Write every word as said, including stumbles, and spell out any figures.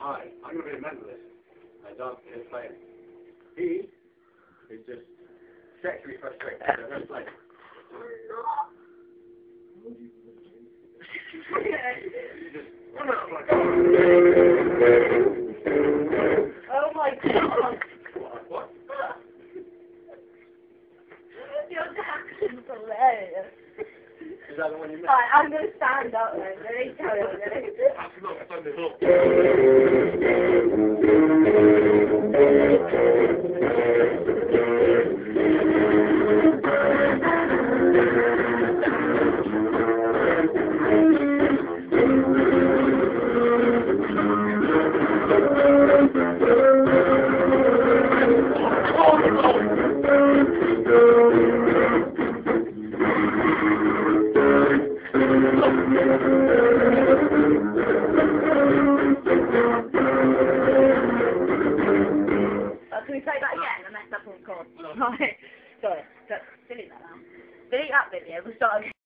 Hi, I'm going to be a mentalist. My dog is playing. He is just sexually frustrated. So just like, oh my god. what? What? Your action's hilarious. Is that the one you missed? Right, I'm going to stand up then. Ready? Carry on, ready? That's not stand it up. Can we play that again? I messed up on the chord. Right. Sorry. Delete that now. Delete that video. We'll start again.